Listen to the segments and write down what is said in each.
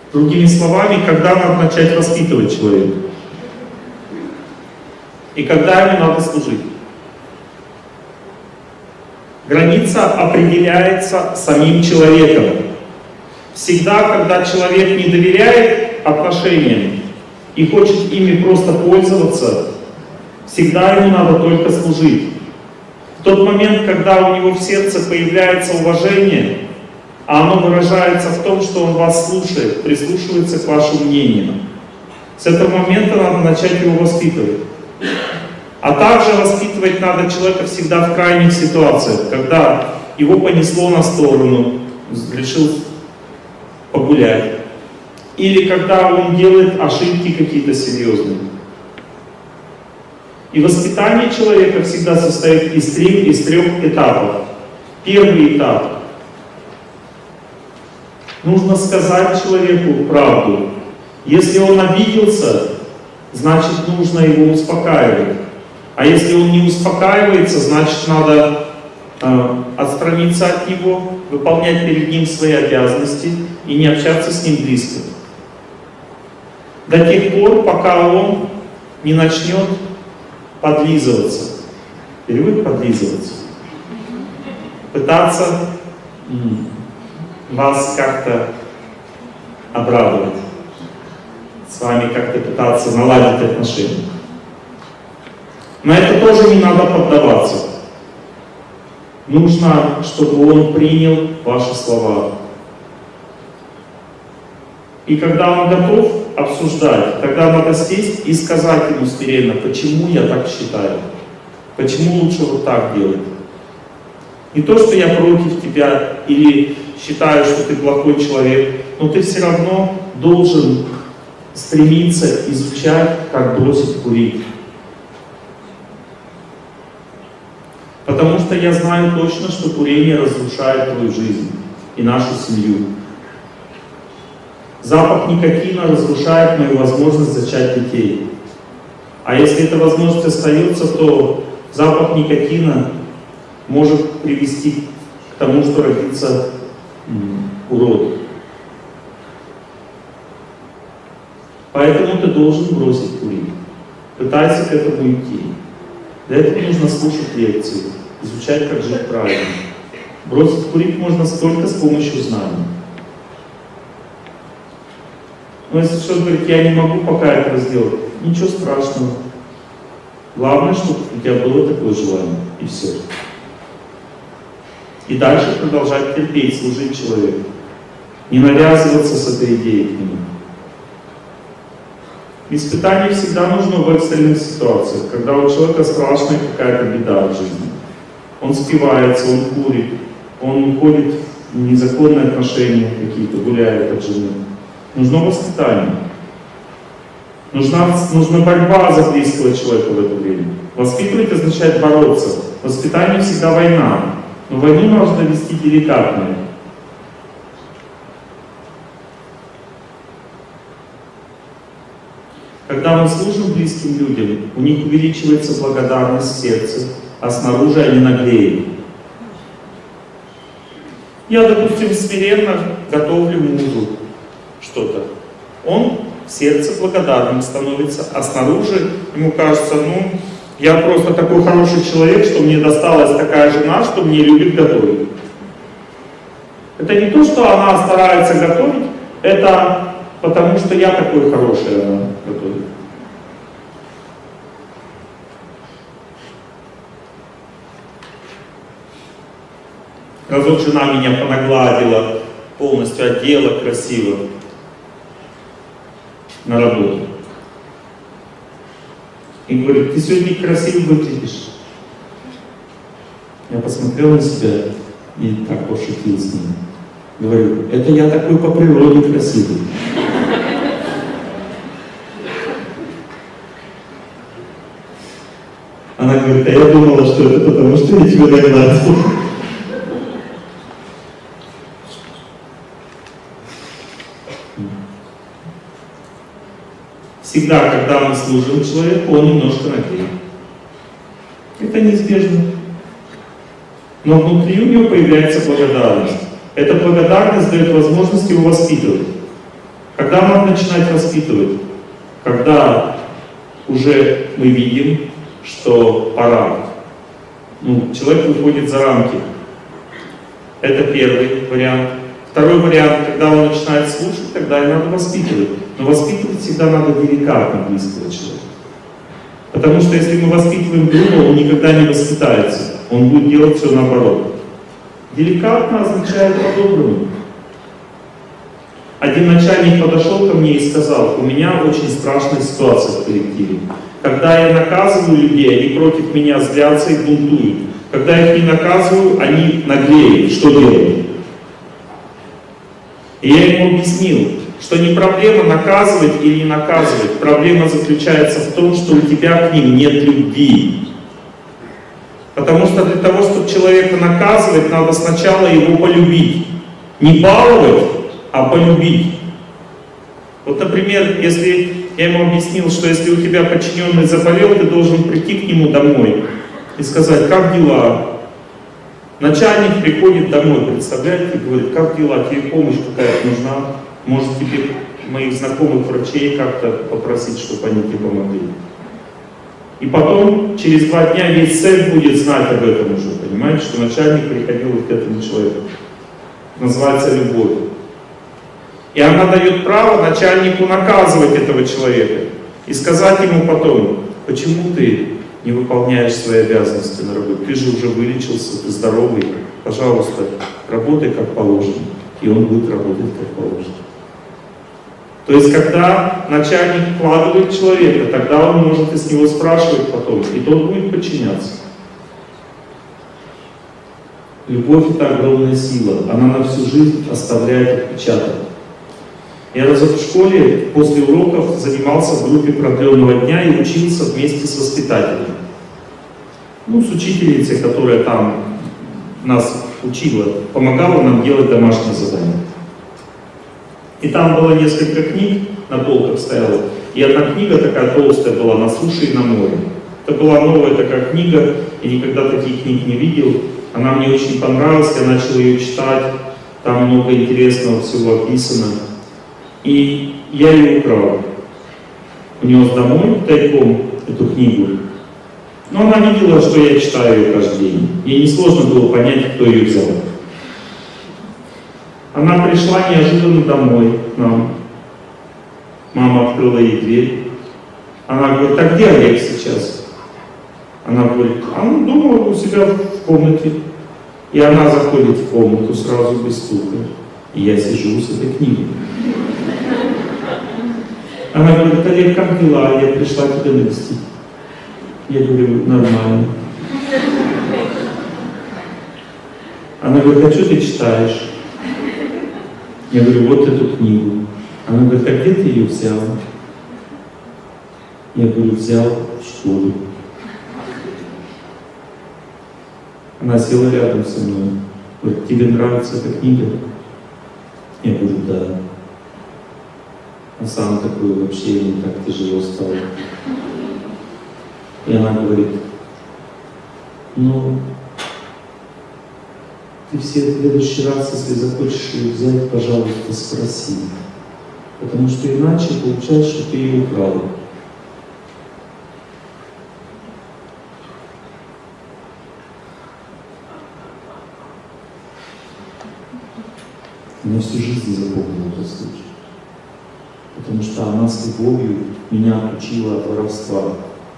Другими словами, когда надо начать воспитывать человека? И когда ему надо служить? Граница определяется самим человеком. Всегда, когда человек не доверяет отношениям и хочет ими просто пользоваться, всегда ему надо только служить. В тот момент, когда у него в сердце появляется уважение, а оно выражается в том, что он вас слушает, прислушивается к вашему мнению, с этого момента надо начать его воспитывать. А также воспитывать надо человека всегда в крайних ситуациях, когда его понесло на сторону, решил погулять, или когда он делает ошибки какие-то серьезные. И воспитание человека всегда состоит из трех этапов. Первый этап. Нужно сказать человеку правду. Если он обиделся, значит нужно его успокаивать. А если он не успокаивается, значит надо отстраниться от него, выполнять перед ним свои обязанности и не общаться с ним близко. До тех пор, пока он не начнет подлизываться. Перевод подлизываться. Пытаться вас как-то обрадовать. С вами как-то пытаться наладить отношения. На это тоже не надо поддаваться. Нужно, чтобы он принял ваши слова. И когда он готов обсуждать, тогда надо сесть и сказать ему смиренно, почему я так считаю, почему лучше вот так делать. Не то, что я против тебя или считаю, что ты плохой человек, но ты все равно должен стремиться изучать, как бросить курить. Потому что я знаю точно, что курение разрушает твою жизнь и нашу семью. Запах никотина разрушает мою возможность зачать детей. А если эта возможность остается, то запах никотина может привести к тому, что родится урод. Поэтому ты должен бросить курить. Пытайся к этому идти. Для этого нужно слушать лекции, изучать, как жить правильно. Бросить курить можно только с помощью знаний. Но если человек говорит, я не могу пока этого сделать, ничего страшного. Главное, чтобы у тебя было такое желание, и все. И дальше продолжать терпеть, служить человеку. Не навязываться с этой идеей к нему. Испытание всегда нужно в экстренных ситуациях, когда у человека страшная какая-то беда в жизни. Он спивается, он курит, он уходит в незаконные отношения какие-то, гуляет от жены. Нужно воспитание. Нужна борьба за близкого человека в это время. Воспитывать означает бороться. Воспитание всегда война. Но войну нужно вести деликатно. Когда мы служим близким людям, у них увеличивается благодарность в сердце, а снаружи они наглеют. Я, допустим, смиренно готовлю мужу что-то. Он в сердце благодарным становится, а снаружи ему кажется, ну, я просто такой хороший человек, что мне досталась такая жена, что мне любит готовить. Это не то, что она старается готовить, это потому что я такой хороший, она готовит. Разок жена меня понагладила, полностью одела красиво на работу. И говорит, ты сегодня красиво выглядишь. Я посмотрел на себя и так пошутил с ним. Говорю, это я такой по природе красивый. Она говорит, а я думала, что это потому, что я тебя догнал. Всегда, когда мы служим человеку, он немножко наклеен. Это неизбежно. Но внутри у него появляется благодарность. Эта благодарность дает возможность его воспитывать. Когда надо начинать воспитывать? Когда уже мы видим, что пора. Человек выходит за рамки. Это первый вариант. Второй вариант, когда он начинает слушать, тогда и надо воспитывать. Но воспитывать всегда надо деликатно близкого человека. Потому что если мы воспитываем друга, он никогда не воспитается. Он будет делать все наоборот. Деликатно означает по-доброму. Один начальник подошел ко мне и сказал: у меня очень страшная ситуация в коллективе. Когда я наказываю людей, они против меня злятся и бунтуют. Когда я их не наказываю, они наглеют. Что делать? И я ему объяснил, что не проблема наказывать или не наказывать. Проблема заключается в том, что у тебя к ним нет любви. Потому что для того, чтобы человека наказывать, надо сначала его полюбить. Не баловать, а полюбить. Вот, например, если я ему объяснил, что если у тебя подчиненный заболел, ты должен прийти к нему домой и сказать: как дела? Начальник приходит домой, представляете, и говорит: как дела, тебе помощь какая-то нужна? Может, тебе моих знакомых врачей как-то попросить, чтобы они тебе помогли? И потом, через 2 дня весь цех будет знать об этом уже, понимаете, что начальник приходил к этому человеку. Называется любовь. И она дает право начальнику наказывать этого человека и сказать ему потом: почему ты не выполняешь свои обязанности на работе? Ты же уже вылечился, ты здоровый, пожалуйста, работай как положено. И он будет работать как положено. То есть, когда начальник вкладывает человека, тогда он может и с него спрашивать потом, и тот будет подчиняться. Любовь — это огромная сила, она на всю жизнь оставляет отпечаток. Я разок в школе после уроков занимался в группе продленного дня и учился вместе с воспитателем. С учительницей, которая там нас учила, помогала нам делать домашние задания. И там было несколько книг, на полках стояло. И одна книга такая толстая была, «На суше и на море». Это была новая такая книга, я никогда таких книг не видел. Она мне очень понравилась, я начал ее читать, там много интересного всего описано. И я ее украл. Унес домой тайком эту книгу. Но она видела, что я читаю ее каждый день. Ей несложно было понять, кто ее взял. Она пришла неожиданно домой к нам. Мама открыла ей дверь. Она говорит: а где Олег сейчас? Она говорит: а он дома у себя в комнате. И она заходит в комнату сразу без стука. И я сижу с этой книгой. Она говорит: Олег, как дела? Я пришла тебя навестить. Я говорю: нормально. Она говорит: а что ты читаешь? Я говорю: вот эту книгу. Она говорит: а где ты ее взял? Я говорю: взял в школе. Она села рядом со мной. Говорит: тебе нравится эта книга? Я говорю: да. А сам такой вообще не так тяжело стало. И она говорит: ты в следующий раз, если захочешь ее взять, пожалуйста, спроси. Потому что иначе получается, что ты ее украл. Я всю жизнь запомнил этот случай. Потому что она с любовью меня отучила от воровства.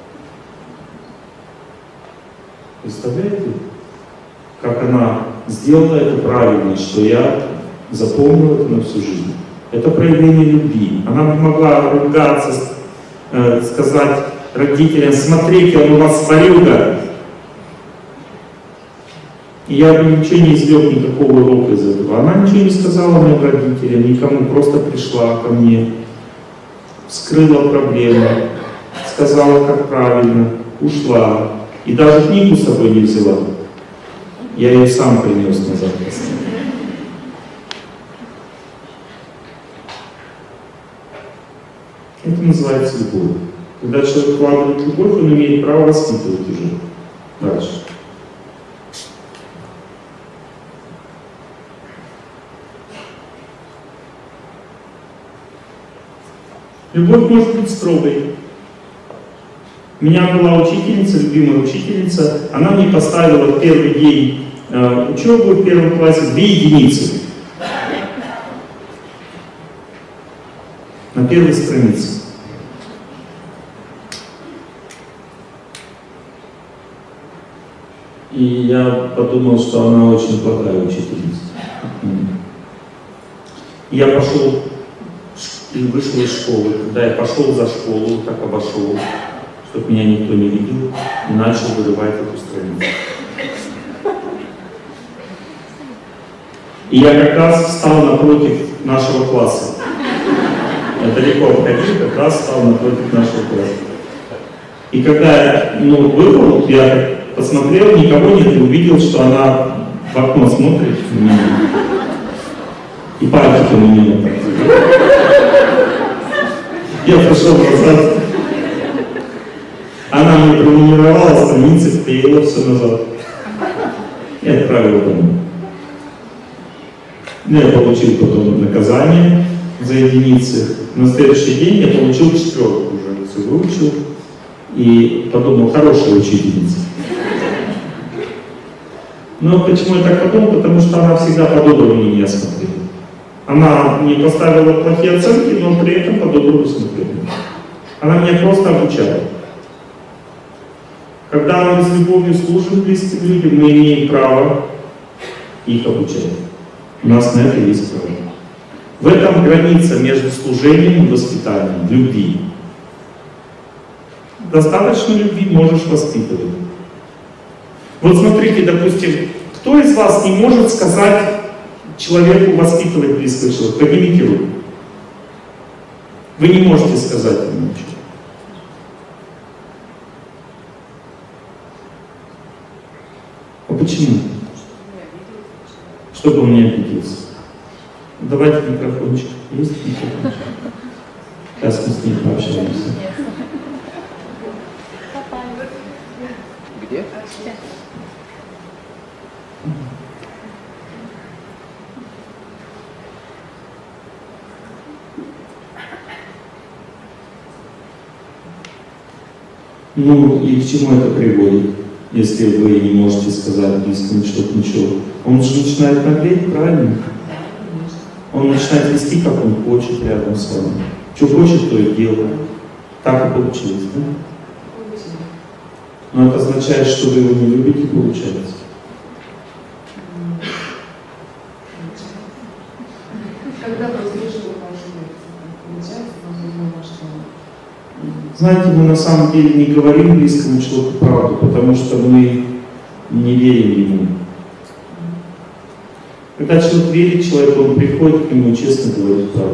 Представляете, как она сделала это правильно, что я запомнил это на всю жизнь. Это проявление любви. Она могла ругаться, сказать родителям: смотрите, он у вас ворюга. И я бы ничего не извлек, никакого урока из этого. Она ничего не сказала моим родителям, никому, просто пришла ко мне, вскрыла проблему, сказала, как правильно, ушла. И даже книгу с собой не взяла. Я ее сам принес назад. Это называется любовь. Когда человек вкладывает любовь, он имеет право воспитывать уже дальше. Любовь может быть строгой. У меня была учительница, любимая учительница, она мне поставила в первый день учебы в первом классе 2 единицы. На первой странице. И я подумал, что она очень плохая учительница. Я пошел и вышел из школы. Когда я пошел за школу, так обошел, чтобы меня никто не видел, и начал вырывать эту страницу. И я как раз встал напротив нашего класса. Я далеко обходил, как раз встал напротив нашего класса. И когда я вырвал, я посмотрел, никого нет, и увидел, что она в окно смотрит на меня. И пальчиком у меня так. Я пошел назад. Она мне пронумеровала страницы, вклеила все назад. И отправила домой. Я получил потом наказание за единицы. На следующий день я получил 4 уже, все выучил. И подумал, хорошая учительница. Но почему я так подумал? Потому что она всегда по-доброму на меня смотрела. Она не поставила плохие оценки, но при этом по-доброму смотрела. Она меня просто обучала. Когда мы с любовью служим близким людям, мы имеем право их обучать. У нас на это есть право. В этом граница между служением и воспитанием, любви. Достаточно любви можешь воспитывать. Вот смотрите, допустим, кто из вас не может сказать человеку воспитывать близкого человека? Поднимите руку. Вы не можете сказать ему ничего. А почему? Чтобы он не обиделся. Давайте микрофончик. Есть микрофончик? Сейчас мы с ним пообщаемся. Где? Ну и к чему это приводит, если вы не можете сказать близкому что-то ничего? Он же начинает наглеть, правильно? Он начинает вести, как он хочет рядом с вами. Что хочет, то и делает. Так и получилось, да? Но это означает, что вы его не любите, получается. Когда воздерживаю получается, Знаете, мы на самом деле не говорим близкому человеку правду, потому что мы не верим ему. Когда человек верит человеку, он приходит к нему и честно говорит правду.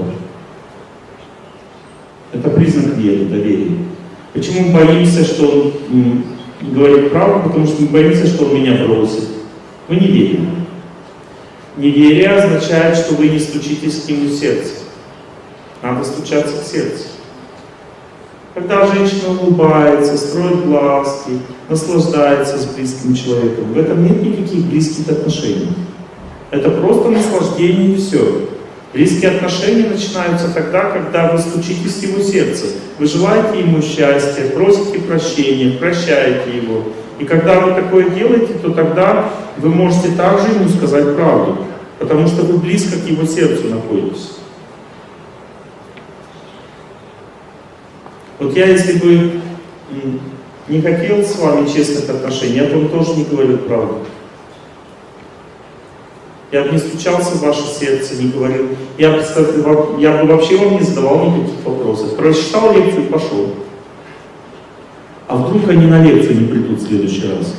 Это признак веры, доверия. Почему мы боимся, что он говорит правду? Потому что мы боимся, что он меня бросит. Мы не верим. Неверие означает, что вы не стучитесь к нему в сердце. Надо стучаться к сердцу. Когда женщина улыбается, строит глазки, наслаждается с близким человеком, в этом нет никаких близких отношений. Это просто наслаждение и все. Близкие отношения начинаются тогда, когда вы стучитесь в его сердце. Вы желаете ему счастья, просите прощения, прощаете его. И когда вы такое делаете, то тогда вы можете также ему сказать правду, потому что вы близко к его сердцу находитесь. Вот я, если бы не хотел с вами честных отношений, я бы вам тоже не говорил правду. Я бы не стучался в ваше сердце, не говорил. Я бы вообще вам не задавал никаких вопросов. Прочитал лекцию и пошел. А вдруг они на лекцию не придут в следующий раз?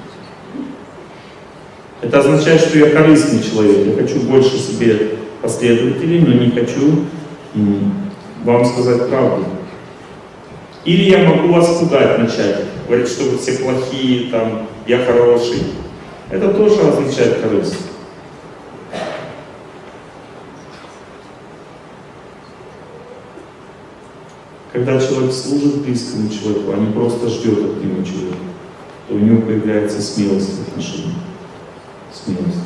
Это означает, что я корыстный человек. Я хочу больше себе последователей, но не хочу вам сказать правду. Или я могу вас пугать начать, говорить, что вы все плохие, там, я хороший. Это тоже означает корысть. Когда человек служит близкому человеку, а не просто ждет от него человека, то у него появляется смелость в отношениях. Смелость.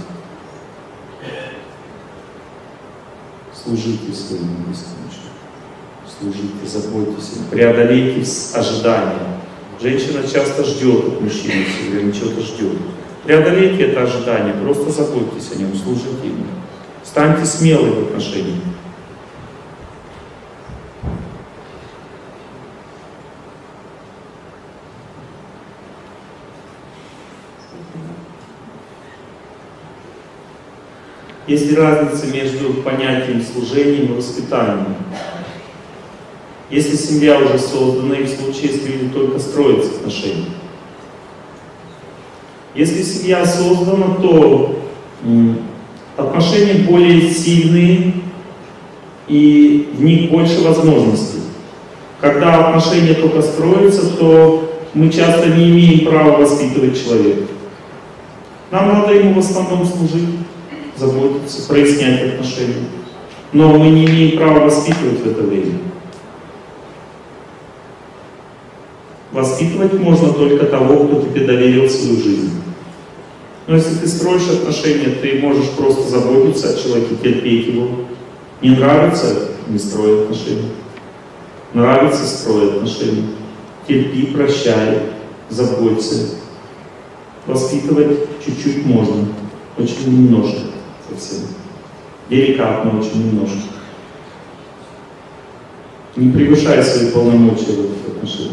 Служите своему близкому человеку. служите, заботьтесь, преодолейте ожидания. Женщина часто ждет от мужчины, все время чего-то ждет. Преодолейте это ожидание, просто заботьтесь о нем, служите ему. Станьте смелы в отношениях. Есть ли разница между понятием служения и воспитанием? Если семья уже создана, и в случае, если люди только строятся отношения. Если семья создана, то отношения более сильные, и в них больше возможностей. Когда отношения только строятся, то мы часто не имеем права воспитывать человека. Нам надо ему в основном служить, заботиться, прояснять отношения. Но мы не имеем права воспитывать в это время. Воспитывать можно только того, кто тебе доверил свою жизнь. Но если ты строишь отношения, ты можешь просто заботиться о человеке, терпеть его. Не нравится — не строй отношения. Нравится — строй отношения. Терпи, прощай, заботься. Воспитывать чуть-чуть можно, очень немножко совсем. Деликатно, очень немножко. Не превышай свои полномочия в этих отношениях.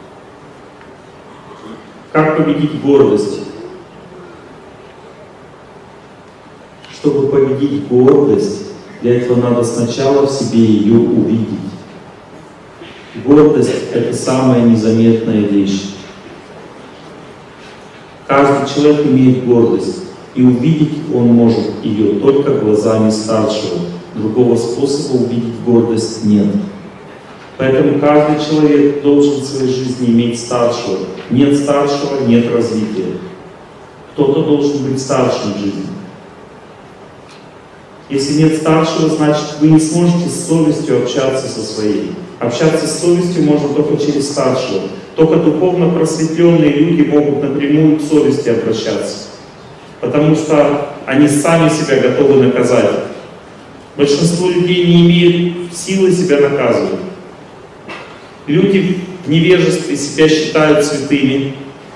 Как победить гордость? Чтобы победить гордость, для этого надо сначала в себе ее увидеть. Гордость — это самая незаметная вещь. Каждый человек имеет гордость, и увидеть он может ее только глазами старшего. Другого способа увидеть гордость нет. Поэтому каждый человек должен в своей жизни иметь старшего. Нет старшего — нет развития. Кто-то должен быть старшим в жизни. Если нет старшего, значит, вы не сможете с совестью общаться со своей. Общаться с совестью можно только через старшего. Только духовно просветленные люди могут напрямую к совести обращаться. Потому что они сами себя готовы наказать. Большинство людей не имеют силы себя наказывать. Люди в невежестве себя считают святыми.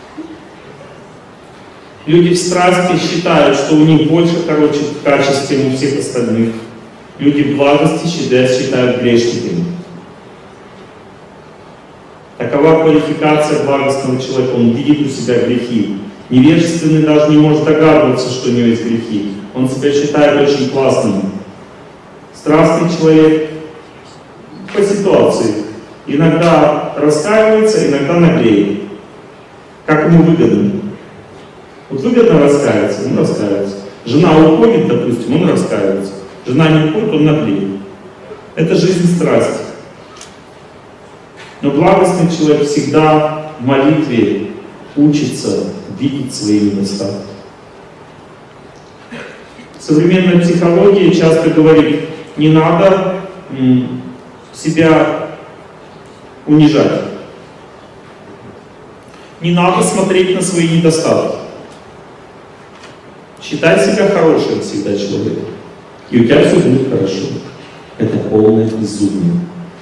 Люди в страсти считают, что у них больше качеств, чем у всех остальных. Люди в благости считают грешниками. Такова квалификация благостного человека. Он видит у себя грехи. Невежественный даже не может догадываться, что у него есть грехи. Он себя считает очень классным. Страстный человек по ситуации. Иногда раскаивается, иногда наглеет. Как ему выгодно. Вот выгодно раскаиваться, он раскаивается. Жена уходит, допустим, он раскаивается. Жена не уходит, он наглеет. Это жизнь страсти. Но благостный человек всегда в молитве учится видеть свои недостатки. Современная психология часто говорит, не надо себя унижать. Не надо смотреть на свои недостатки. Считай себя хорошим всегда человеком. И у тебя все будет хорошо. Это полное безумие.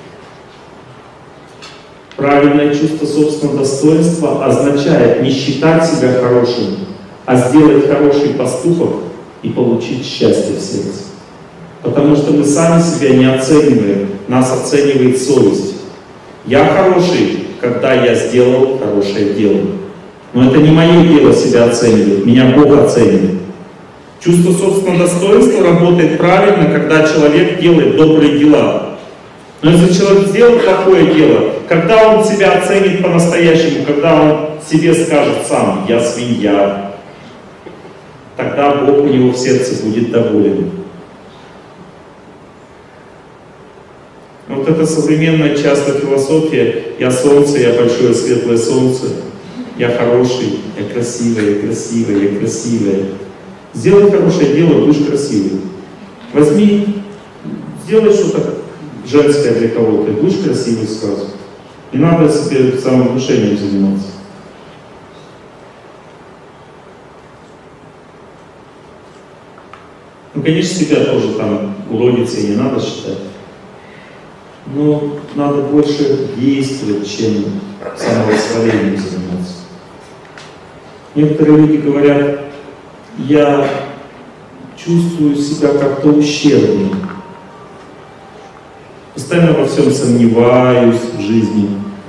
Правильное чувство собственного достоинства означает не считать себя хорошим, а сделать хороший поступок и получить счастье в сердце. Потому что мы сами себя не оцениваем, нас оценивает совесть. Я хороший, когда я сделал хорошее дело. Но это не мое дело себя оценивать, меня Бог оценивает. Чувство собственного достоинства работает правильно, когда человек делает добрые дела. Но если человек сделал плохое дело, когда он себя оценит по-настоящему, когда он себе скажет сам: «Я свинья», тогда Бог у него в сердце будет доволен. Вот это современная часто философия: «Я солнце, я большое светлое солнце, я хороший, я красивая, я красивая, я красивая». Сделай хорошее дело, будешь красивый. Возьми, сделай что-то женское для кого-то, и будешь красивый сразу. Не надо себе самовнушением заниматься. Ну, конечно, себя тоже там уродицей не надо считать. Но надо больше действовать, чем самовосхвалением заниматься. Некоторые люди говорят, я чувствую себя как-то ущербным. Постоянно во всем сомневаюсь в жизни.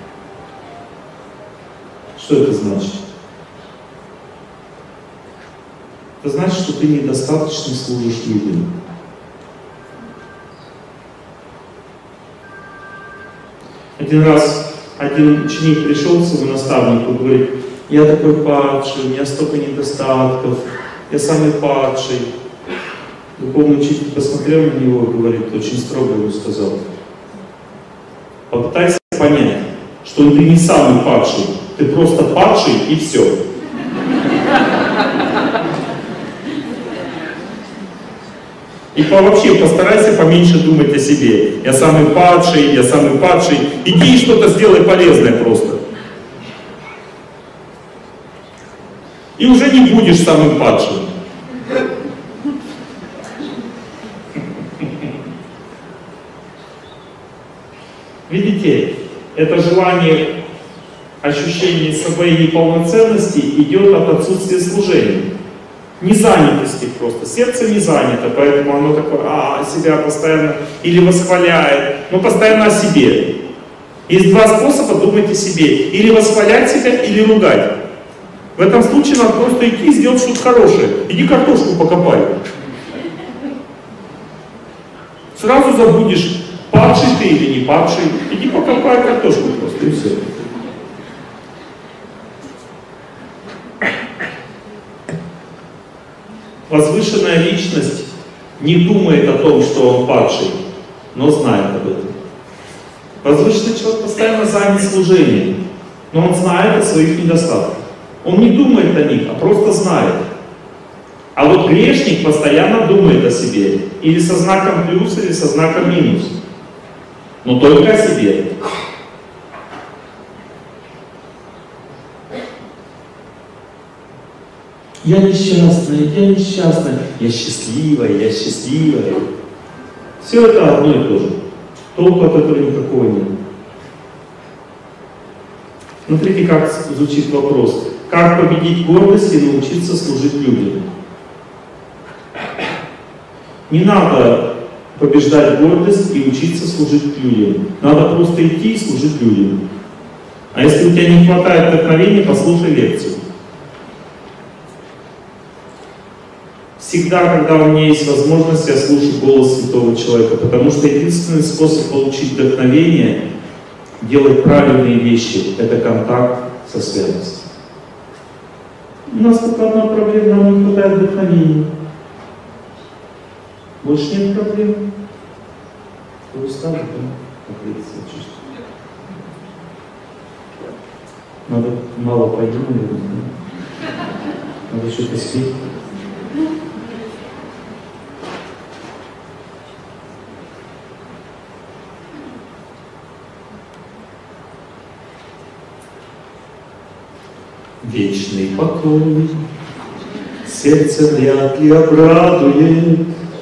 Что это значит? Это значит, что ты недостаточно служишь людям. Один раз один ученик пришел к своему наставнику и говорит, я такой падший, у меня столько недостатков, я самый падший. Духовный учитель посмотрел на него и говорит, очень строго ему сказал, попытайся понять, что ты не самый падший, ты просто падший и все. И вообще постарайся поменьше думать о себе. Я самый падший, я самый падший. Иди и что-то сделай полезное просто. И уже не будешь самым падшим. Видите, это желание, ощущение своей неполноценности идет от отсутствия служения. Незанятости просто. Сердце не занято, поэтому оно такое, себя постоянно или восхваляет, но постоянно о себе. Есть два способа думать о себе. Или восхвалять себя, или ругать. В этом случае надо просто идти и сделать что-то хорошее. Иди картошку покопай. Сразу забудешь, падший ты или не падший. Иди покопай картошку просто, и все. Возвышенная личность не думает о том, что он падший, но знает об этом. Возвышенный человек постоянно занят служением, но он знает о своих недостатках. Он не думает о них, а просто знает. А вот грешник постоянно думает о себе. Или со знаком плюс, или со знаком минус. Но только о себе. Я несчастная, я счастливая. Все это одно и то же. Толку от этого никакого нет. Смотрите, как звучит вопрос. Как победить гордость и научиться служить людям? Не надо побеждать гордость и учиться служить людям. Надо просто идти и служить людям. А если у тебя не хватает вдохновения, послушай лекцию. Всегда, когда у меня есть возможность, я слушаю голос святого человека, потому что единственный способ получить вдохновение, делать правильные вещи, это контакт со святостью. У нас только одна проблема, нам не хватает вдохновения. Больше нет проблем. Вы устали, да? Как лекция чувствуете? Надо мало пойти, наверное. Надо что-то спеть. Вечный покой сердце вряд ли обрадует.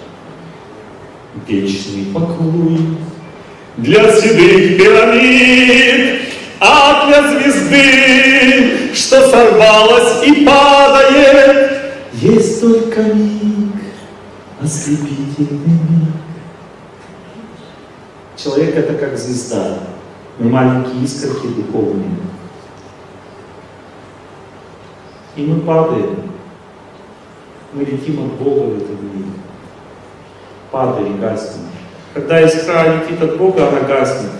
Вечный покой для седых пирамид, а для звезды, что сорвалась и падает, есть только миг, ослепительный миг. Человек — это как звезда, мы маленькие искорки духовные. И мы падаем, мы летим от Бога в этом мире. Падаем, гаснем. Когда искра летит от Бога, она гаснет.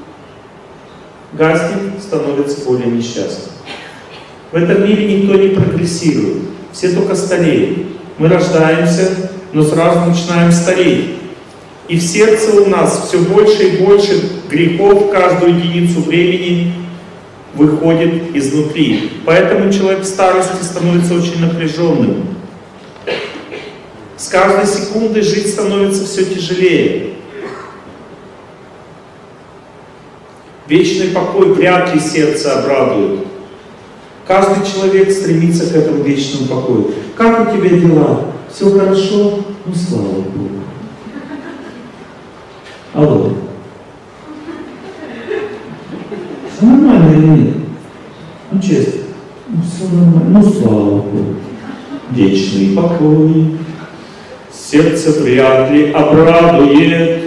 Гаснет, становится более несчастным. В этом мире никто не прогрессирует. Все только стареют. Мы рождаемся, но сразу начинаем стареть. И в сердце у нас все больше и больше грехов каждую единицу времени выходит изнутри. Поэтому человек в старости становится очень напряженным. С каждой секундой жить становится все тяжелее. Вечный покой вряд ли сердце обрадует. Каждый человек стремится к этому вечному покою. Как у тебя дела? Все хорошо? Ну, слава Богу. Алло. А нормально или нет? Ну честно. Ну все нормально. Ну слава Богу. Вечный покой. Сердце вряд ли обрадует.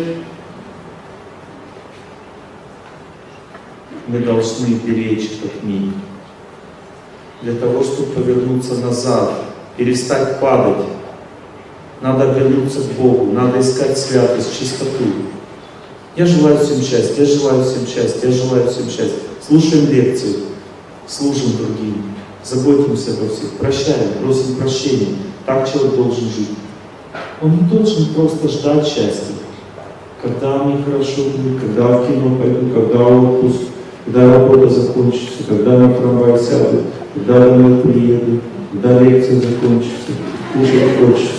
Мы должны беречь этот мир. Для того, чтобы повернуться назад, перестать падать. Надо вернуться к Богу, надо искать святость, чистоту. Я желаю всем счастья, я желаю всем счастья, я желаю всем счастья. Слушаем лекции, служим другим, заботимся обо всех, прощаем, просим прощения. Так человек должен жить. Он не должен просто ждать счастья. Когда мне хорошо будет, когда в кино пойду, когда отпуск, когда работа закончится, когда на трамвай сяду, когда домой приеду, когда лекция закончится, кушать хочется.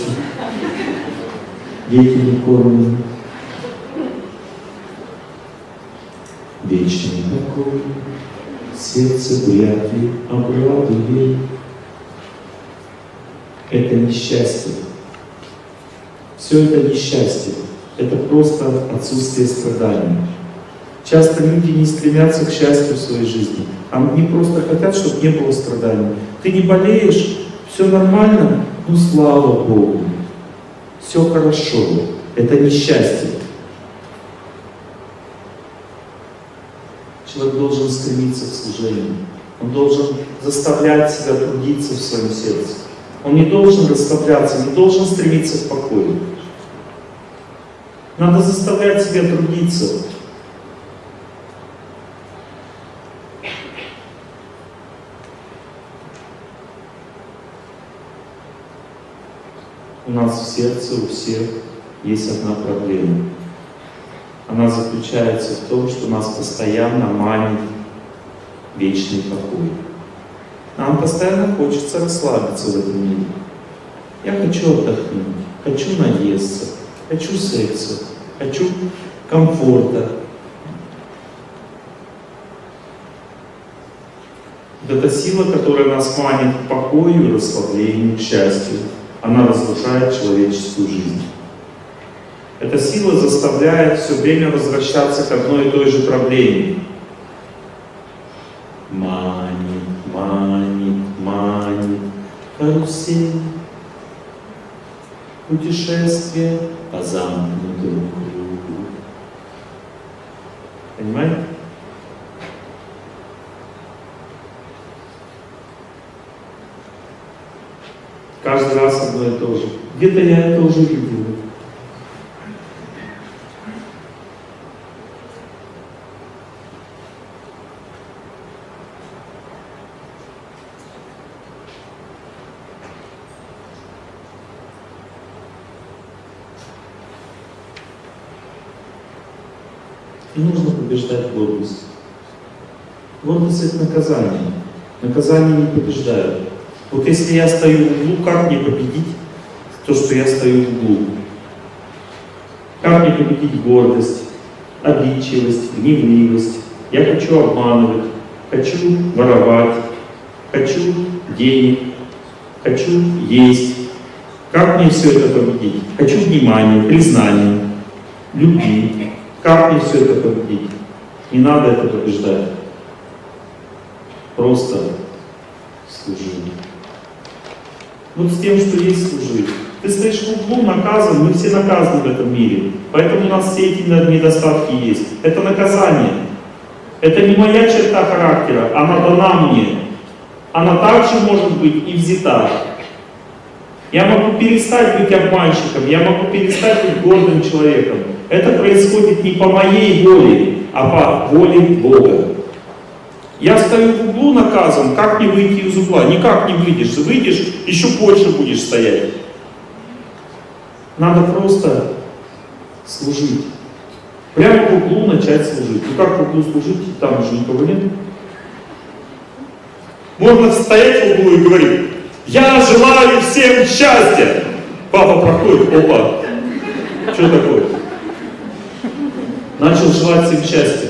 Дети не кормлены. Вечный покой, сердце вряд ли обрадует. Это несчастье. Все это несчастье. Это просто отсутствие страданий. Часто люди не стремятся к счастью в своей жизни. Они просто хотят, чтобы не было страданий. Ты не болеешь, все нормально, ну слава Богу. Все хорошо. Это несчастье. Человек должен стремиться к служению. Он должен заставлять себя трудиться в своем сердце. Он не должен расслабляться, не должен стремиться к покою. Надо заставлять себя трудиться. У нас в сердце у всех есть одна проблема. Она заключается в том, что нас постоянно манит вечный покой. Нам постоянно хочется расслабиться в этом мире. Я хочу отдохнуть, хочу наесться, хочу секса, хочу комфорта. Вот эта сила, которая нас манит к покою, расслаблению, к счастью, она разрушает человеческую жизнь. Эта сила заставляет все время возвращаться к одной и той же проблеме. Манит, манит, манит, карусель, путешествие по замкнутому кругу. Понимаете? Каждый раз одно и то же. Где-то я это уже видел. И нужно побеждать гордость. Гордость — это наказание. Наказание не побеждает. Вот если я стою в углу, как мне победить то, что я стою в углу? Как мне победить гордость, обидчивость, гневливость? Я хочу обманывать, хочу воровать, хочу денег, хочу есть. Как мне все это победить? Хочу внимания, признания, любви. Как мне все это победить? Не надо это побеждать. Просто служи. Вот с тем, что есть, служи. Ты стоишь в углу, наказан, мы все наказаны в этом мире. Поэтому у нас все эти недостатки есть. Это наказание. Это не моя черта характера, она дана мне. Она также может быть и взята. Я могу перестать быть обманщиком, я могу перестать быть гордым человеком. Это происходит не по моей воле, а по воле Бога. Я стою в углу наказан, как не выйти из угла? Никак не выйдешь. Выйдешь, еще больше будешь стоять. Надо просто служить. Прямо в углу начать служить. Ну как в углу служить? Там же никого нет. Можно стоять в углу и говорить: я желаю всем счастья. Папа проходит, опа. Что такое? Начал желать всем счастья.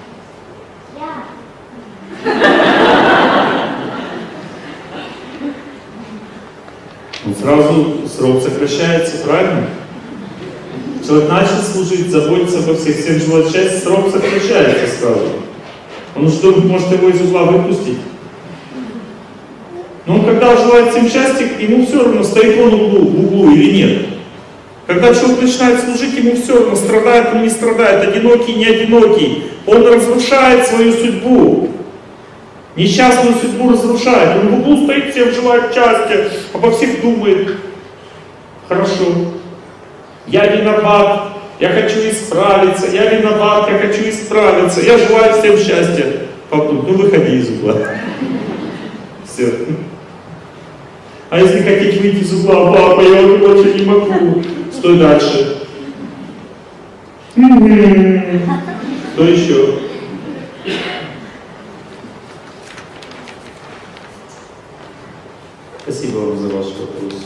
Сразу срок сокращается, правильно? Человек начал служить, заботиться обо всех, всем желать счастья, срок сокращается сразу. Он что, может его из угла выпустить? Но он когда желает всем счастья, ему все равно, стоит он в углу или нет. Когда человек начинает служить, ему все равно, страдает он, не страдает, одинокий, не одинокий. Он разрушает свою судьбу. Несчастную судьбу разрушает. Он в углу стоит, всем желает счастья, обо всех думает. Хорошо. Я виноват, я хочу исправиться, я виноват, я хочу исправиться, я желаю всем счастья. Папа, ну выходи из угла. Все. А если хотите выйти из угла, папа, я уже больше не могу. Стой дальше. Что еще? Спасибо вам за ваш вопрос.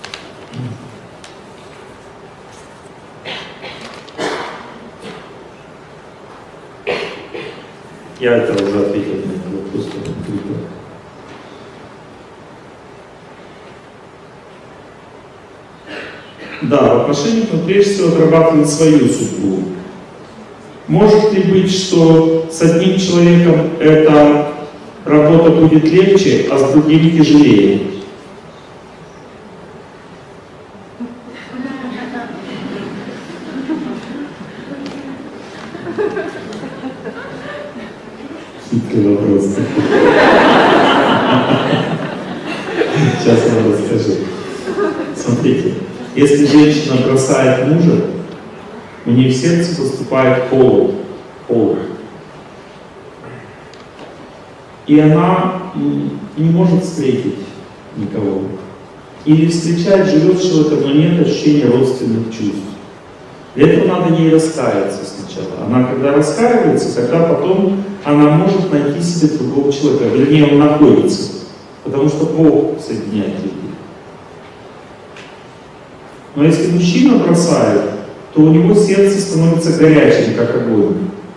Я это уже ответил на этот вопрос. Да, в отношениях мы прежде всего отрабатываем свою судьбу. Может ли быть, что с одним человеком эта работа будет легче, а с другим тяжелее? Хитрый вопрос. Сейчас я вам расскажу. Смотрите, если женщина бросает мужа, у нее в сердце поступает холод. И она не может встретить никого. Или встречает, живет с человеком, но нет ощущения родственных чувств. Для этого надо ей раскаяться сначала. Она когда раскаивается, тогда потом она может найти себе другого человека. Вернее, он находится. Потому что Бог соединяет людей. Но если мужчина бросает, то у него сердце становится горячим, как огонь.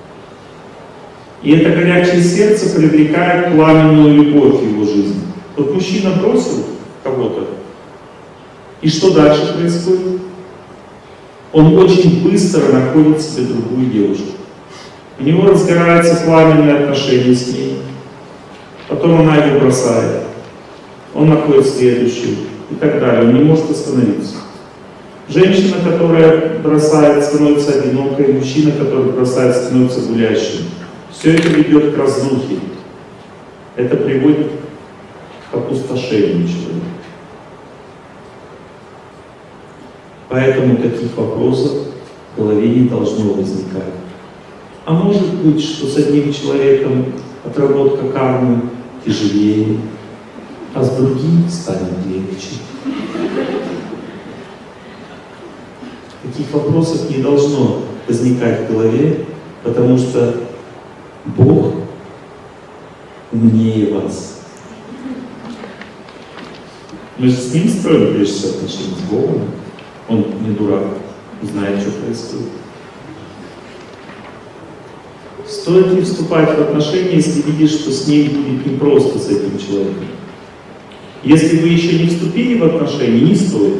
И это горячее сердце привлекает пламенную любовь в его жизнь. Вот мужчина бросил кого-то, и что дальше происходит? Он очень быстро находит себе другую девушку. У него разгораются пламенные отношения с ней. Потом она его бросает. Он находит следующую и так далее. Он не может остановиться. Женщина, которая бросает, становится одинокой. Мужчина, который бросает, становится гулящим. Все это ведет к разрухе. Это приводит к опустошению человека. Поэтому таких вопросов в голове не должно возникать. А может быть, что с одним человеком отработка кармы тяжелее, а с другим станет легче. Таких вопросов не должно возникать в голове, потому что Бог умнее вас. Мы же с Ним строим прежде всего отношения, с Богом. Он не дурак, знает, что происходит. Стоит ли вступать в отношения, если видишь, что с ним будет непросто, с этим человеком? Если вы еще не вступили в отношения, не стоит.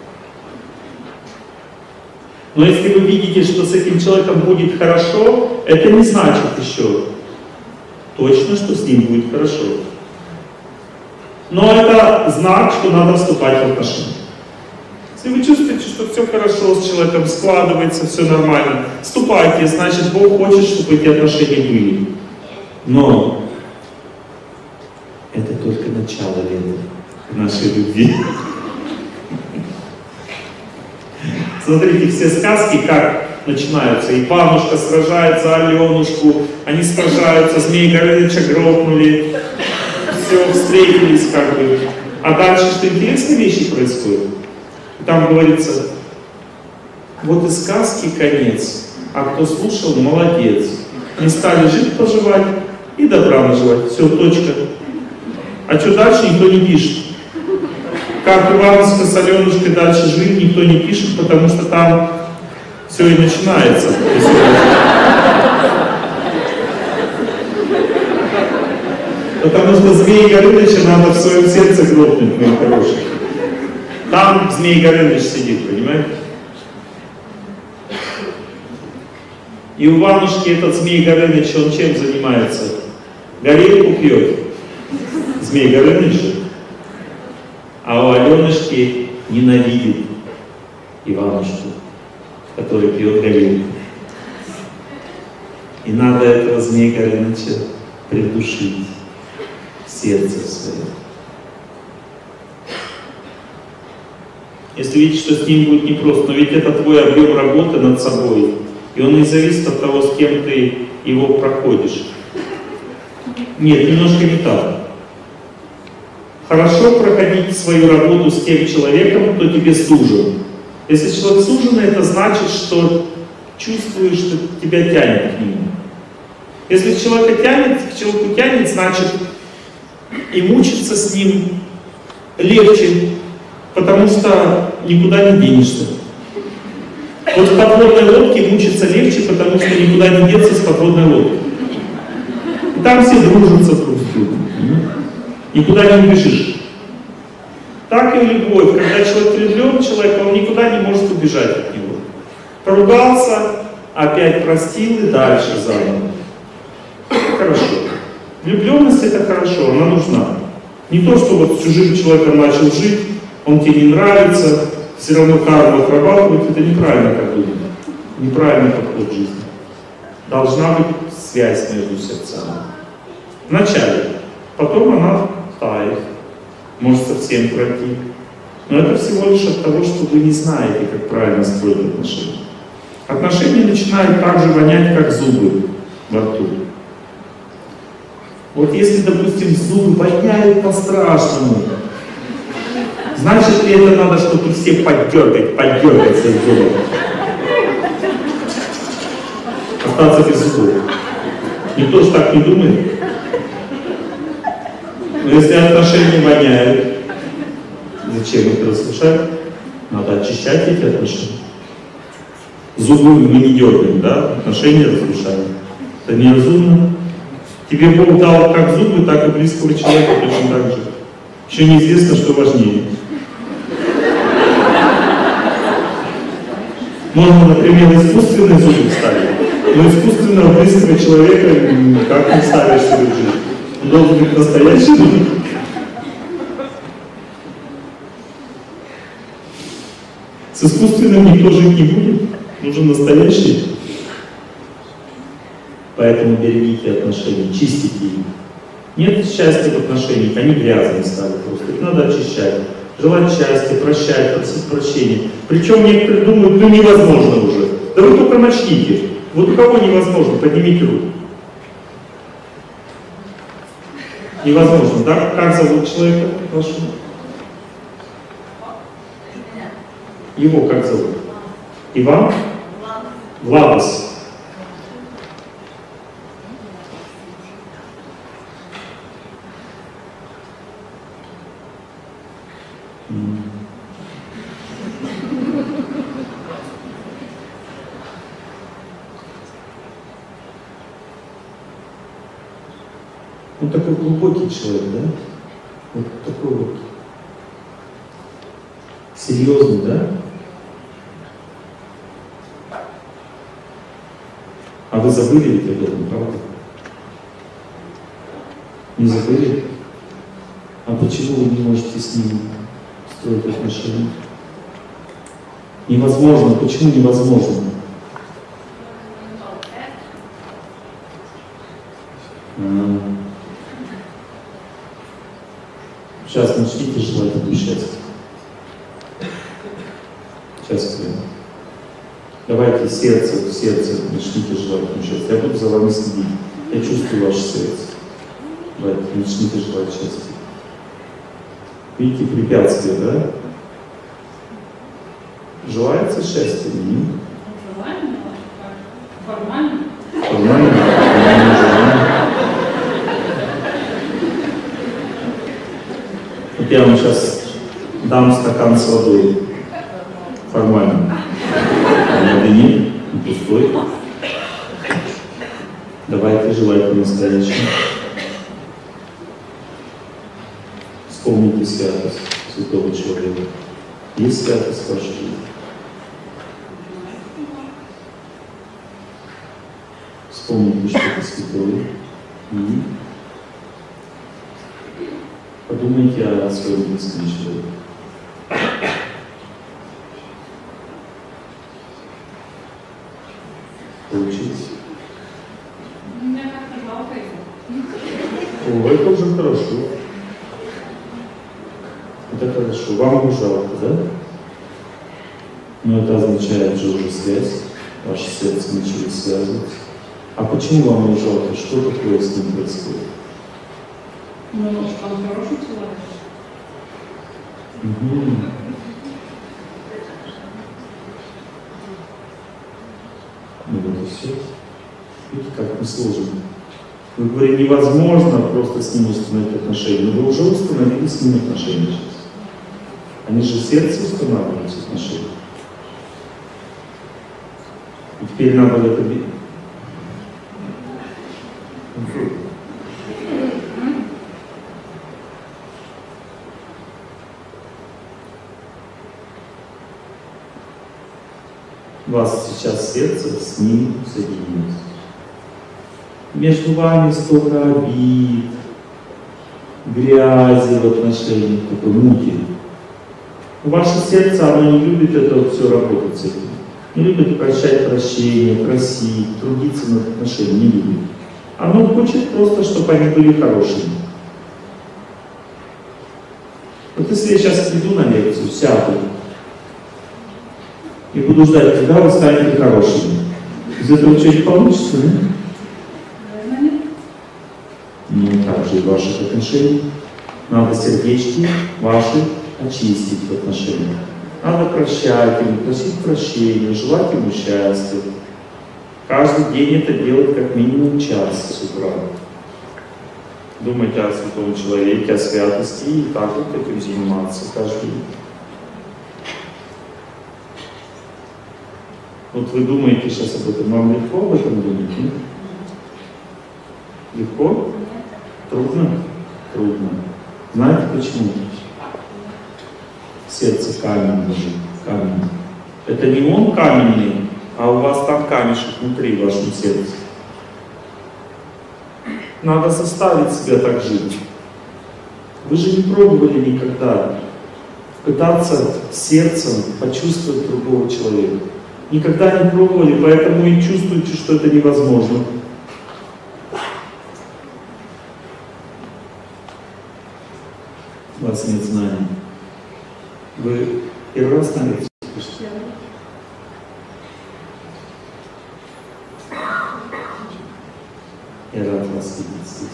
Но если вы видите, что с этим человеком будет хорошо, это не значит еще точно, что с ним будет хорошо. Но это знак, что надо вступать в отношения. Если вы чувствуете, что все хорошо с человеком, складывается, все нормально, вступайте, значит, Бог хочет, чтобы эти отношения были. Но это только начало лета нашей любви. Смотрите, все сказки как начинаются. Иванушка сражается за Аленушку, они сражаются, Змей Горыныча грохнули, все, встретились как бы. А дальше что интересные вещи происходят. Там говорится, вот и сказки конец, а кто слушал, молодец. Не стали жить, поживать и добра наживать. Все, точка. А что дальше, никто не пишет. Как Ивановска с Аленушкой дальше жили, никто не пишет, потому что там все и начинается. Потому что Змей Горыныча надо в своем сердце грохнуть, мои хорошие. Там Змей Горыныч сидит, понимаете? И у Иванушки этот Змей Горыныч, он чем занимается? Горилку пьет. Змей Горыныч же. А у Аленушки ненавидит Иванушку, который пьет горилку. И надо этого Змея Горыныча придушить в сердце свое. Если видишь, что с ним будет непросто, но ведь это твой объем работы над собой, и он не зависит от того, с кем ты его проходишь. Нет, немножко не так. Хорошо проходить свою работу с тем человеком, кто тебе сужен. Если человек суженный, это значит, что чувствуешь, что тебя тянет к нему. Если человека тянет, к человеку тянет, значит и мучиться с ним легче, потому что никуда не денешься. Вот в подводной лодке мучиться легче, потому что никуда не деться с подводной лодки. И там все дружатся друг с другом. Никуда не убежишь. Так и любовь. Когда человек влюблен в человека, он никуда не может убежать от него. Поругался, опять простил и дальше заново. Хорошо. Влюбленность это хорошо, она нужна. Не то, что вот с чужим человеком начал жить, он тебе не нравится, все равно карму отрабатывает, это неправильно как бы. Неправильный подход к жизни. Должна быть связь между сердцами. Вначале. Потом она тает. Может совсем пройти. Но это всего лишь от того, что вы не знаете, как правильно строить отношения. Отношения начинают так же вонять, как зубы во рту. Вот если, допустим, зубы воняют по-страшному, значит ли это надо, чтобы все поддергать свои зубы? Остаться без зубов. Никто же так не думает. Но если отношения воняют, зачем их разрушать? Надо очищать эти отношения. Зубы мы не дергаем, да? Отношения разрушаем. Это неразумно. Тебе Бог дал как зубы, так и близкого человека точно так же. Еще неизвестно, что важнее. Можно, например, искусственные зубы вставить, но искусственного близкого человека как не ставишь в свою жизнь. Он должен быть настоящим. С искусственным никто жить не будет. Нужен настоящий. Поэтому берегите отношения, чистите их. Нет счастья в отношениях, они грязные стали просто. Их надо очищать. Желать счастья, прощать, просить прощения. Причем некоторые думают, ну невозможно уже. Да вы только начните. Вот у кого невозможно, поднимите руку. Невозможно, да? Как зовут человека вашего? Его как зовут? Иван? Владос. Он такой глубокий человек, да? Вот такой вот серьезный, да? А вы забыли ведь об этом, правда? Не забыли? А почему вы не можете с ним строить отношения? Невозможно. Почему невозможно? Сейчас начните желать ему счастья. Сейчас прямо. Давайте сердце в сердце начните желать ему счастья. Я буду за вами следить. Я чувствую ваше сердце. Давайте начните желать счастья. Видите препятствия, да? Желается счастья? Нет. Формально. Формально? Вот я вам сейчас дам стакан с водой. Формально. Воды нет, пустой. Давайте желайте по-настоящему. Вспомните святость святого человека. Есть святость в вашей жизни? Вспомните что-то святое. И Подумайте о своем близком человеке. Получилось? Меня как-то жалко его. О, это уже хорошо. Это хорошо. Вам его жалко, да? Но это означает же уже связь. Ваше сердце начали связываться. А почему вам его жалко? Что такое с ним происходит? Ну, он хороший человек. Угу. Ну вот и все. Видите, как мы сложим. Вы говорите, невозможно просто с ним установить отношения. Но вы уже установили с ним отношения сейчас. Они же в сердце устанавливаются отношения. И теперь надо в это бить. У вас сейчас сердце с ним соединилось. Между вами столько обид, грязи в отношениях, такой муки. Ваше сердце, оно не любит это все работать с этим. Не любит прощать прощения, просить, трудиться над отношениями, не любит. Оно хочет просто, чтобы они были хорошими. Вот если я сейчас приду на лекцию, сяду, и буду ждать, когда вы станете хорошими. Из этого что-нибудь получится, да? Наверное, нет. Ну, так же и в ваших отношениях. Надо сердечки ваши очистить в отношениях. Надо прощать ему, просить прощения, желать ему счастья. Каждый день это делать как минимум час с утра. Думайте о святом человеке, о святости и так вот этим заниматься каждый день. Вот вы думаете сейчас об этом, вам легко об этом думать? Нет? Легко? Трудно? Трудно. Знаете почему? Сердце камень лежит, камень. Это не он каменный, а у вас там камешек внутри в вашем сердце. Надо заставить себя так жить. Вы же не пробовали никогда пытаться сердцем почувствовать другого человека. Никогда не пробовали, поэтому и чувствуете, что это невозможно. У вас нет знаний. Вы первый раз на лекции пришли? Я рад вас видеть здесь.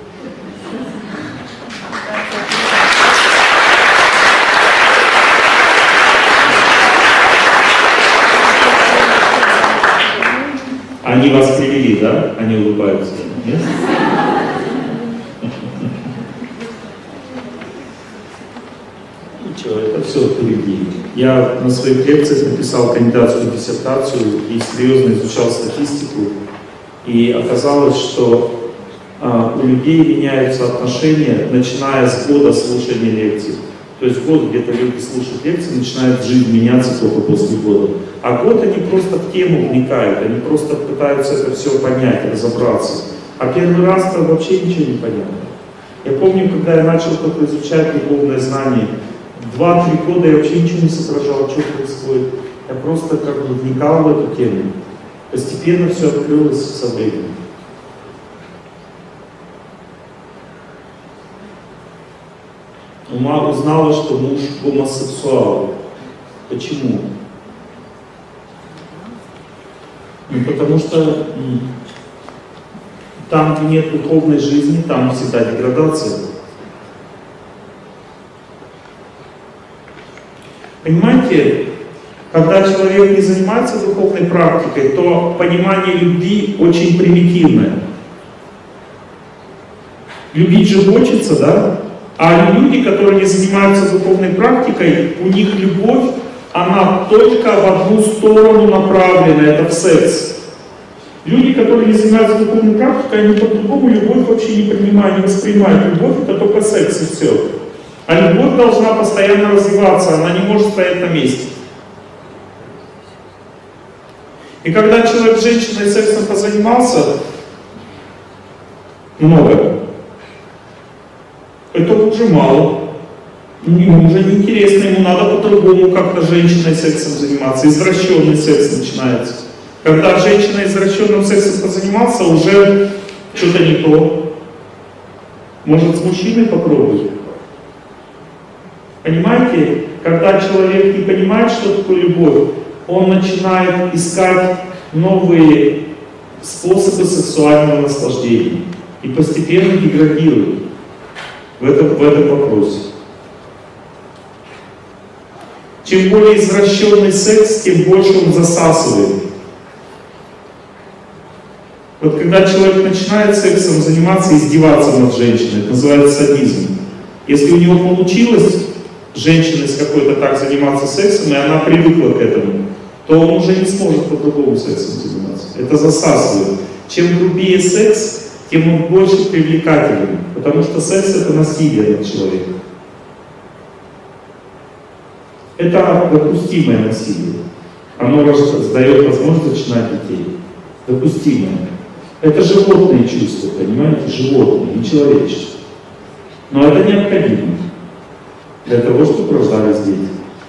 Они вас привели, да? Они улыбаются, нет? Ничего, это все впереди. Я на своих лекциях написал кандидатскую диссертацию и серьезно изучал статистику. И оказалось, что у людей меняются отношения, начиная с года слушания лекций. То есть год где-то люди слушают лекции, начинает жизнь меняться только после года. А год они просто в тему вникают, они просто пытаются это все понять, разобраться. А первый раз там вообще ничего не понятно. Я помню, когда я начал только изучать духовное знание, 2-3 года я вообще ничего не соображал, что происходит. Я просто как бы вникал в эту тему. Постепенно все открылось со временем. Ума узнала, что муж гомосексуал. Почему? Ну, потому что там, где нет духовной жизни, там всегда деградация. Понимаете, когда человек не занимается духовной практикой, то понимание любви очень примитивное. Любить же хочется, да? А люди, которые не занимаются духовной практикой, у них любовь, она только в одну сторону направлена, это в секс. Люди, которые не занимаются духовной практикой, они по-другому любовь вообще не принимают, не воспринимают. Любовь это только секс и все. А любовь должна постоянно развиваться, она не может стоять на месте. И когда человек с женщиной сексом позанимался много, этого уже мало. Ему уже неинтересно, ему надо по-другому как-то женщиной сексом заниматься. Извращенный секс начинается. Когда женщина извращенным сексом позанимался, уже что-то не то. Может, с мужчиной попробовать? Понимаете, когда человек не понимает, что такое любовь, он начинает искать новые способы сексуального наслаждения и постепенно деградирует в этом вопросе. Чем более извращенный секс, тем больше он засасывает. Вот когда человек начинает сексом заниматься, издеваться над женщиной, это называется садизм. Если у него получилось с женщиной с какой-то так заниматься сексом, и она привыкла к этому, то он уже не сможет по-другому сексом заниматься. Это засасывает. Чем грубее секс, тем он больше привлекателен, потому что секс — это насилие над человеком. Это допустимое насилие. Оно дает возможность зачинать детей. Допустимое. Это животные чувства, понимаете? Животные, не человеческие. Но это необходимо для того, чтобы рождались дети.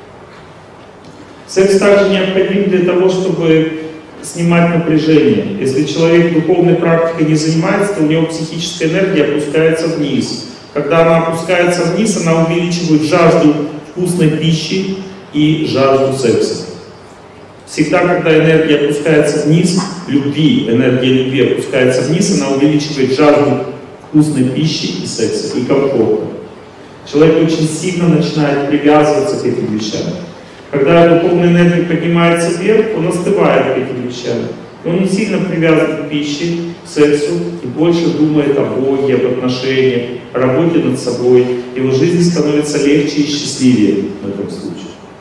Секс также необходим для того, чтобы снимать напряжение. Если человек духовной практикой не занимается, то у него психическая энергия опускается вниз. Когда она опускается вниз, она увеличивает жажду вкусной пищи и жажду секса. Всегда, когда энергия опускается вниз, энергия любви опускается вниз, она увеличивает жажду вкусной пищи и секса, и комфорта. Человек очень сильно начинает привязываться к этим вещам. Когда духовная энергия поднимается вверх, он остывает к этим вещам. И он не сильно привязан к пище, к сексу, и больше думает о Боге, об отношениях, о работе над собой. Его жизнь становится легче и счастливее в этом случае.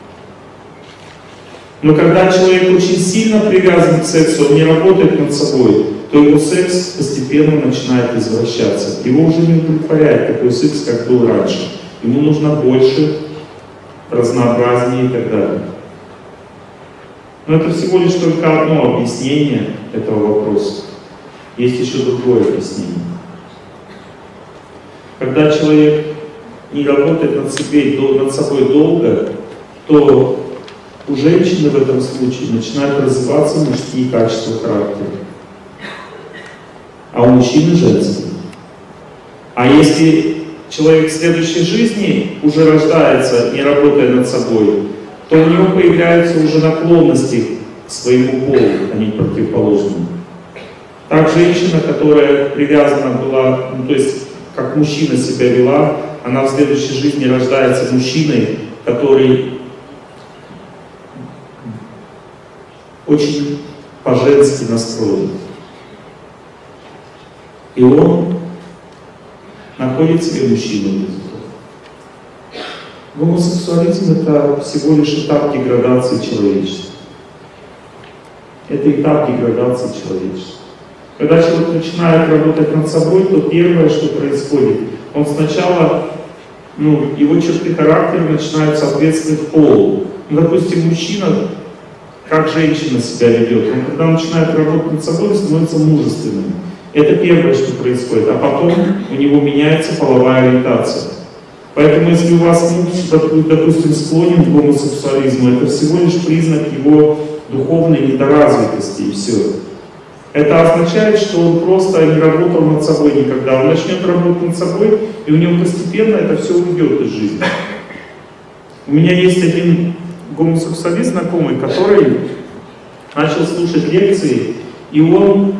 Но когда человек очень сильно привязан к сексу, он не работает над собой, то его секс постепенно начинает извращаться. Его уже не удовлетворяет такой секс, как был раньше. Ему нужно больше, разнообразнее и так далее. Но это всего лишь только одно объяснение этого вопроса. Есть еще другое объяснение. Когда человек не работает над собой долго, то у женщины в этом случае начинают развиваться мужские качества характера, а у мужчины женские. А если человек в следующей жизни уже рождается, не работая над собой, то у него появляются уже наклонности к своему полу, а не к противоположному. Так женщина, которая привязана была, то есть как мужчина себя вела, она в следующей жизни рождается мужчиной, который очень по-женски настроен. И он находит себе мужчину. Гомосексуализм — это всего лишь этап деградации человечества. Это этап деградации человечества. Когда человек начинает работать над собой, то первое, что происходит, он сначала, его черты характера начинают соответствовать полу. Допустим, мужчина, как женщина себя ведет, он когда начинает работать над собой, становится мужественным. Это первое, что происходит. А потом у него меняется половая ориентация. Поэтому, если у вас муж, допустим, склонен к гомосексуализму, это всего лишь признак его духовной недоразвитости, и все. Это означает, что он просто не работал над собой никогда. Он начнет работать над собой, и у него постепенно это все уйдет из жизни. У меня есть один гомосексуалист знакомый, который начал слушать лекции, и он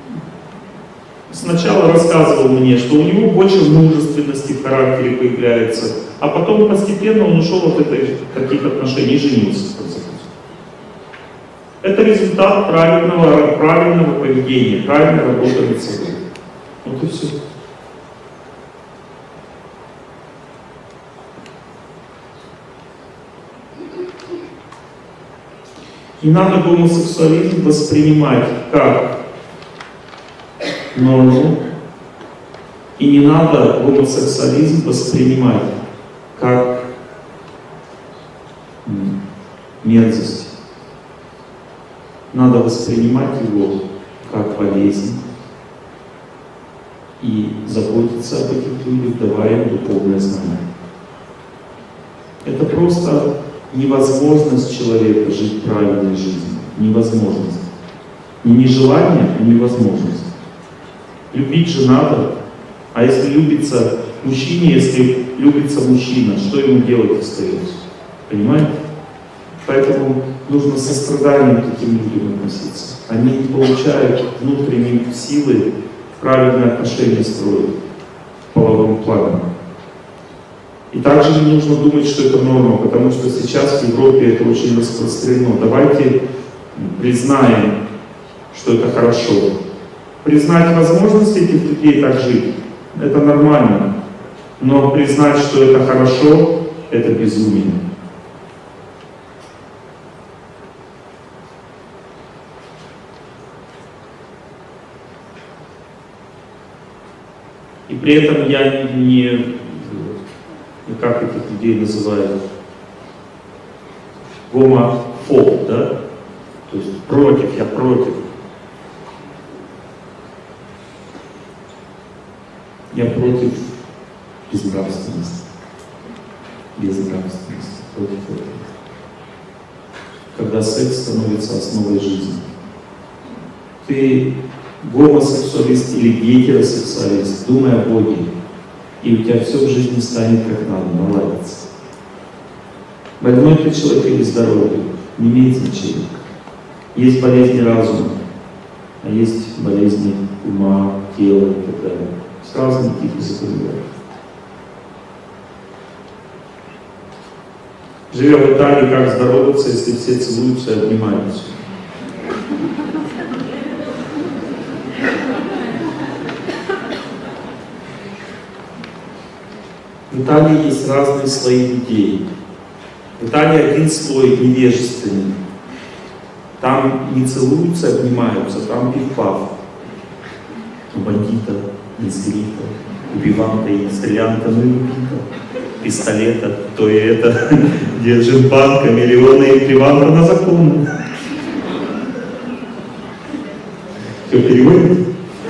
сначала рассказывал мне, что у него больше мужественности в характере появляется, а потом постепенно он ушел от таких отношений и женился. Это результат правильного поведения, правильной работы над собой. Вот и все. Не надо гомосексуализм воспринимать как норму, и не надо гомосексуализм воспринимать как мерзость. Надо воспринимать его как болезнь, и заботиться об этих людях, давая им духовное знание. Это просто невозможность человека жить правильной жизнью. Невозможность. Не нежелание, а невозможность. Любить же надо. А если любится мужчине, если любится мужчина, что ему делать остается? Понимаете? Поэтому нужно с состраданием к таким людям относиться. Они не получают внутренней силы правильные отношения строить в половом плане. И также не нужно думать, что это норма, потому что сейчас в Европе это очень распространено. Давайте признаем, что это хорошо. Признать возможность этих людей так жить, это нормально. Но признать, что это хорошо, это безумие. И при этом я не как этих людей называют, гомофоб, да? То есть против, я против. Я против безнравственности. Безнравственности. Против этого. Когда секс становится основой жизни. Ты гомосексуалист или гетеросексуалист, думай о Боге, и у тебя все в жизни станет как надо, наладится. Больной ты человек или здоровый, не имеет значения. Есть болезни разума, а есть болезни ума, тела и так далее. С разными типами заболеваний. Живя в Италии, как здороваться, если все целуются и обнимаются? В Италии есть разные слои людей. В Италии один слой невежественный. Там не целуются, обнимаются, там пиф-паф. У бандита, инстрита, убиванта и стрелянта, ну и убита. Пистолета, то и это, держит банка, миллионы и приванка на закон. Все переводит?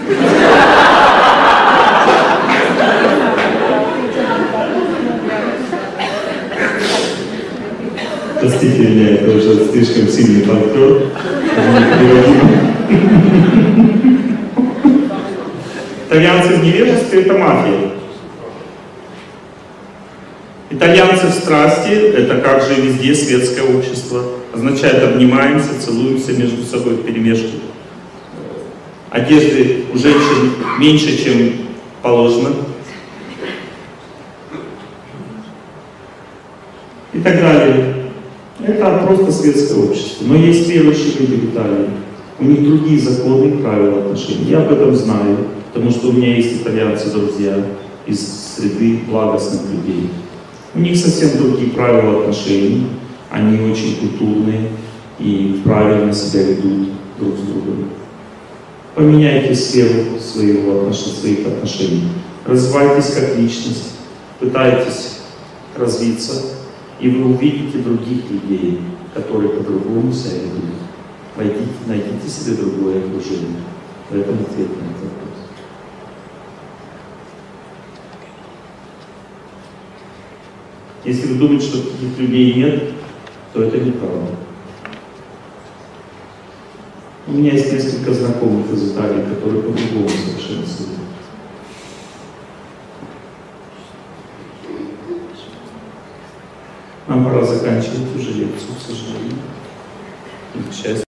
Простите меня, это уже слишком сильный контроль. Итальянцы в невежестве — это мафия. Итальянцы в страсти — это как же везде светское общество. Означает, обнимаемся, целуемся между собой вперемешку. Одежды у женщин меньше, чем положено. И так далее. Это просто светское общество. Но есть верующие люди в Италии. У них другие законы и правила отношений. Я об этом знаю, потому что у меня есть итальянцы-друзья из среды благостных людей. У них совсем другие правила отношений. Они очень культурные и правильно себя ведут друг с другом. Поменяйте сферу своих отношений. Развивайтесь как личность. Пытайтесь развиться. И вы увидите других людей, которые по-другому себя ведут. Найдите себе другое окружение. В этом ответ на этот вопрос. Если вы думаете, что таких людей нет, то это неправда. У меня есть несколько знакомых из Италии, которые по-другому совершенно себя. Нам пора заканчивать уже лекцию, к сожалению. И к счастью.